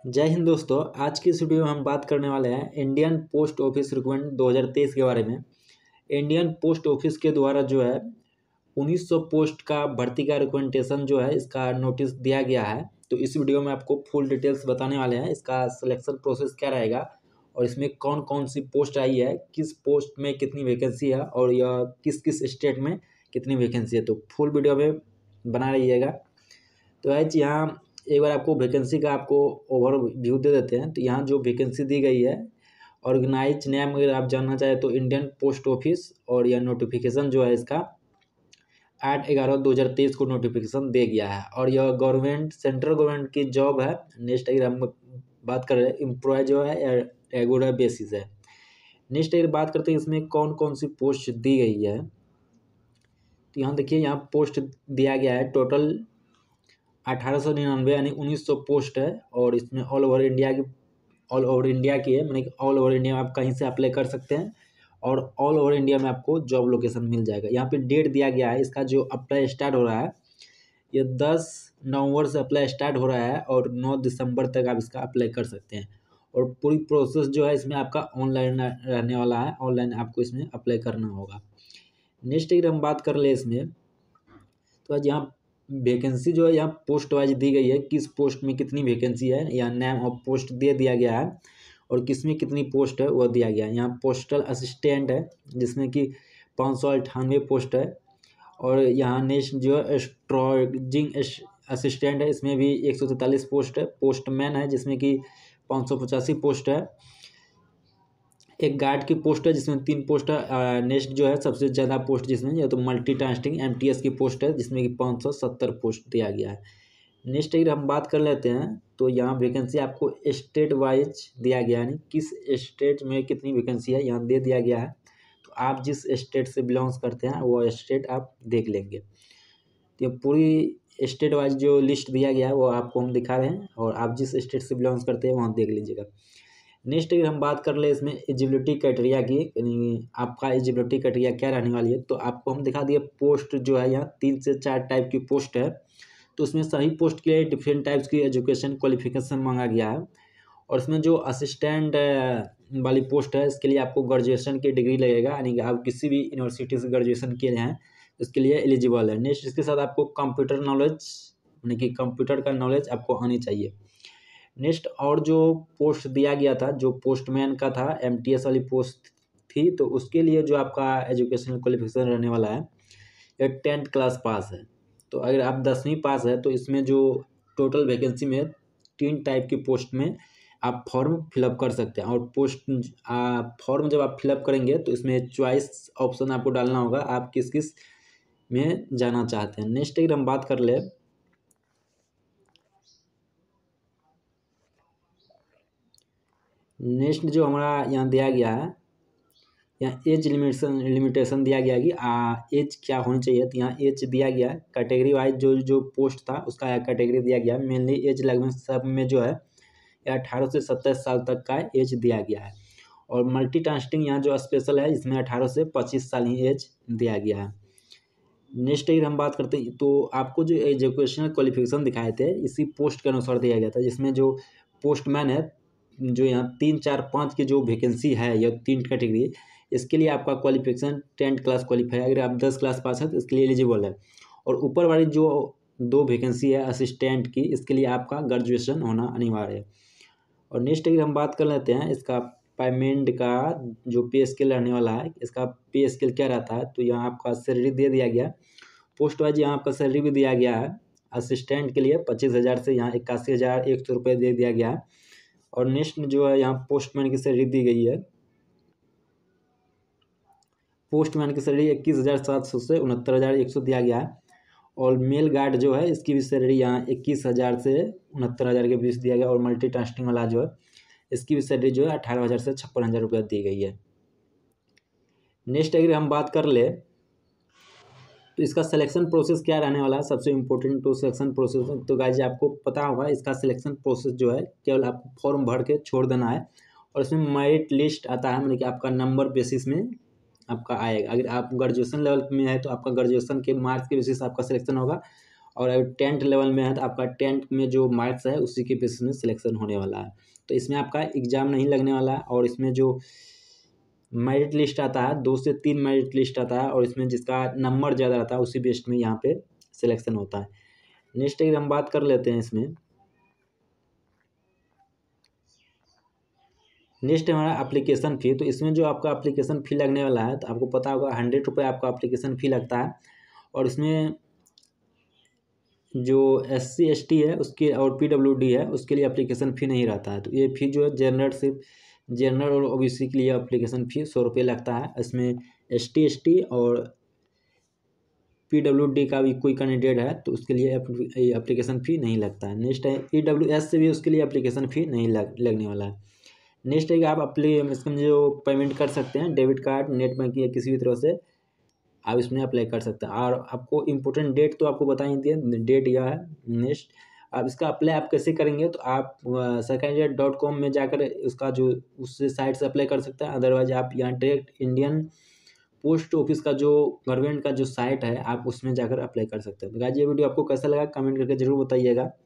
जय हिंद दोस्तों। आज की इस वीडियो में हम बात करने वाले हैं इंडियन पोस्ट ऑफिस रिक्रूटमेंट 2023 के बारे में। इंडियन पोस्ट ऑफिस के द्वारा जो है 1900 पोस्ट का भर्ती का रिक्रूटमेंटेशन जो है इसका नोटिस दिया गया है। तो इस वीडियो में आपको फुल डिटेल्स बताने वाले हैं, इसका सिलेक्शन प्रोसेस क्या रहेगा और इसमें कौन कौन सी पोस्ट आई है, किस पोस्ट में कितनी वैकेंसी है और यह किस किस स्टेट में कितनी वैकेंसी है। तो फुल वीडियो में बना रहिएगा। तो आज यहाँ एक बार आपको वैकेंसी का आपको ओवरव्यू दे देते हैं। तो यहाँ जो वैकेंसी दी गई है, ऑर्गेनाइज नेम अगर आप जानना चाहें तो इंडियन पोस्ट ऑफिस, और यह नोटिफिकेशन जो है इसका 8/11/2023 को नोटिफिकेशन दे गया है और यह गवर्नमेंट सेंट्रल गवर्नमेंट की जॉब है। नेक्स्ट अगर हम बात कर रहे हैं एम्प्लॉय जो है रेगुलर बेसिस है। नेक्स्ट अगर बात करते हैं इसमें कौन कौन सी पोस्ट दी गई है, तो यहाँ देखिए यहाँ पोस्ट दिया गया है टोटल 1899 यानी 1900 पोस्ट है और इसमें ऑल ओवर इंडिया की है, मानी ऑल ओवर इंडिया में आप कहीं से अप्लाई कर सकते हैं और ऑल ओवर इंडिया में आपको जॉब लोकेशन मिल जाएगा। यहाँ पे डेट दिया गया है, इसका जो अप्लाई स्टार्ट हो रहा है ये 10 नवंबर से अप्लाई स्टार्ट हो रहा है और 9 दिसंबर तक आप इसका अप्लाई कर सकते हैं। और पूरी प्रोसेस जो है इसमें आपका ऑनलाइन रहने वाला है, ऑनलाइन आपको इसमें अप्लाई करना होगा। नेक्स्ट अगर हम बात कर ले इसमें, तो आज यहाँ वैकेंसी जो है यहाँ पोस्ट वाइज दी गई है, किस पोस्ट में कितनी वैकेंसी है, यहाँ नेम ऑफ पोस्ट दे दिया गया है और किस में कितनी पोस्ट है वह दिया गया है। यहाँ पोस्टल असिस्टेंट है जिसमें कि 598 पोस्ट है और यहाँ नेक्स्ट जो है एस्ट्रोजिंग असिस्टेंट है, इसमें भी 143 पोस्ट है। पोस्टमैन है जिसमें कि 585 पोस्ट है। एक गार्ड की पोस्ट है जिसमें 3 पोस्ट है। नेक्स्ट जो है सबसे ज़्यादा पोस्ट जिसमें या तो मल्टी टास्किंग MTS की पोस्ट है जिसमें कि 570 पोस्ट दिया गया है। नेक्स्ट अगर हम बात कर लेते हैं तो यहाँ वैकेंसी आपको स्टेट वाइज दिया गया है, यानी किस स्टेट में कितनी वैकेंसी है यहाँ दे दिया गया है। तो आप जिस स्टेट से बिलोंग्स करते हैं वो स्टेट आप देख लेंगे। तो पूरी स्टेट वाइज जो लिस्ट दिया गया है वो आपको हम दिखा रहे हैं और आप जिस स्टेट से बिलोंग्स करते हैं वहाँ देख लीजिएगा। नेक्स्ट अगर हम बात कर ले इसमें एलिजिबिलिटी क्राइटेरिया की, यानी आपका एलिजिबिलिटी क्राइटेरिया क्या रहने वाली है, तो आपको हम दिखा दिए पोस्ट जो है यहाँ 3 से 4 टाइप की पोस्ट है। तो उसमें सभी पोस्ट के लिए डिफरेंट टाइप्स की एजुकेशन क्वालिफिकेशन मांगा गया है और इसमें जो असिस्टेंट वाली पोस्ट है इसके लिए आपको ग्रेजुएशन की डिग्री लगेगा, यानी कि आप किसी भी यूनिवर्सिटी से ग्रेजुएशन किए हैं उसके लिए एलिजिबल है। नेक्स्ट इसके साथ आपको कंप्यूटर नॉलेज, यानी कि कंप्यूटर का नॉलेज आपको आनी चाहिए। नेक्स्ट और जो पोस्ट दिया गया था जो पोस्टमैन का था, MTS वाली पोस्ट थी, तो उसके लिए जो आपका एजुकेशनल क्वालिफिकेशन रहने वाला है ये 10th क्लास पास है। तो अगर आप 10वीं पास है तो इसमें जो टोटल वैकेंसी में 3 टाइप की पोस्ट में आप फॉर्म फिलअप कर सकते हैं और फॉर्म जब आप फिलअप करेंगे तो इसमें चॉइस ऑप्शन आपको डालना होगा आप किस किस में जाना चाहते हैं। नेक्स्ट अगर हम बात कर ले, नेक्स्ट जो हमारा यहाँ दिया गया है यहाँ एज लिमिटेशन दिया गया कि एज क्या होनी चाहिए। तो यहाँ एज दिया गया है कैटेगरी वाइज, जो जो पोस्ट था उसका कैटेगरी दिया गया है। मेनली एज लगभग सब में जो है 18 से 27 साल तक का एज दिया गया है और मल्टी टास्किंग यहाँ जो स्पेशल है इसमें 18 से 25 साल ही एज दिया गया है। नेक्स्ट अगर हम बात करते हैं तो आपको जो एजुकेशनल क्वालिफिकेशन दिखाए थे इसी पोस्ट के अनुसार दिया गया था, जिसमें जो पोस्टमैन है जो यहाँ 3, 4, 5 की जो वैकेंसी है या 3 कैटेगरी, इसके लिए आपका क्वालिफिकेशन 10th क्लास क्वालिफाई है। अगर आप 10 क्लास पास है तो इसके लिए एलिजिबल है। और ऊपर वाली जो 2 वैकेंसी है असिस्टेंट की, इसके लिए आपका ग्रेजुएशन होना अनिवार्य है। और नेक्स्ट अगर हम बात कर लेते हैं इसका पेमेंट का जो पे स्केल रहने वाला है, इसका पे स्केल क्या रहता है, तो यहाँ आपका सैलरी दे दिया गया पोस्ट वाइज, यहाँ आपका सैलरी भी दिया गया है। असिस्टेंट के लिए 25,000 से यहाँ 81,100 रुपये दे दिया गया है। और नेक्स्ट जो है यहाँ पोस्टमैन की सैलरी दी गई है, पोस्टमैन की सैलरी 21,700 से 69,100 दिया गया है। और मेल गार्ड जो है इसकी भी सैलरी यहाँ 21,000 से 69,000 के बीच दिया गया और मल्टी टास्किंग वाला जो है इसकी भी सैलरी जो है 18,000 से 56,000 रुपये दी गई है। नेक्स्ट अगर हम बात कर ले तो इसका सिलेक्शन प्रोसेस क्या रहने वाला है, सबसे इम्पोर्टेंट तो सिलेक्शन प्रोसेस। तो गाइज आपको पता होगा इसका सिलेक्शन प्रोसेस जो है केवल आपको फॉर्म भर के छोड़ देना है और इसमें मेरिट लिस्ट आता है, मतलब कि आपका नंबर बेसिस में आपका आएगा। अगर आप ग्रेजुएशन लेवल में है तो आपका ग्रेजुएशन के मार्क्स के बेसिस आपका सिलेक्शन होगा और अगर 10th लेवल में है तो आपका 10th में जो मार्क्स है उसी के बेसिस में सिलेक्शन होने वाला है। तो इसमें आपका एग्ज़ाम नहीं लगने वाला है, और इसमें जो मेरिट लिस्ट आता है 2 से 3 मेरिट लिस्ट आता है, और इसमें जिसका नंबर ज़्यादा रहता है उसी बेस्ड में यहाँ पे सिलेक्शन होता है। नेक्स्ट अगर हम बात कर लेते हैं इसमें, नेक्स्ट हमारा एप्लीकेशन फ़ी। तो इसमें जो आपका एप्लीकेशन फ़ी लगने वाला है, तो आपको पता होगा 100 रुपये आपका एप्लीकेशन फ़ी लगता है। और इसमें जो SC ST है उसके और PWD है उसके लिए एप्लीकेशन फ़ी नहीं रहता है। तो ये फ़ी जो है सिर्फ जनरल और OBC के लिए एप्लीकेशन फ़ी 100 रुपये लगता है। इसमें ST ST और PWD का भी कोई कैंडिडेट है तो उसके लिए एप्लीकेशन फ़ी नहीं लगता है। नेक्स्ट है EWS से भी उसके लिए एप्लीकेशन फ़ी नहीं लगने वाला है। नेक्स्ट है कि आप इसमें जो पेमेंट कर सकते हैं डेबिट कार्ड, नेट बैंकिंग या किसी भी तरह से आप इसमें अप्लाई कर सकते हैं। और आपको इम्पोर्टेंट डेट तो आपको बता ही दिया, डेट यह है। नेक्स्ट आप इसका अप्लाई आप कैसे करेंगे, तो आप सरकारी.com में जाकर उसका जो उस साइट से अप्लाई कर सकते हैं। अदरवाइज आप यहाँ डायरेक्ट इंडियन पोस्ट ऑफिस का जो गवर्नमेंट का जो साइट है आप उसमें जाकर अप्लाई कर सकते हैं। तो गाइस ये वीडियो आपको कैसा लगा कमेंट करके जरूर बताइएगा।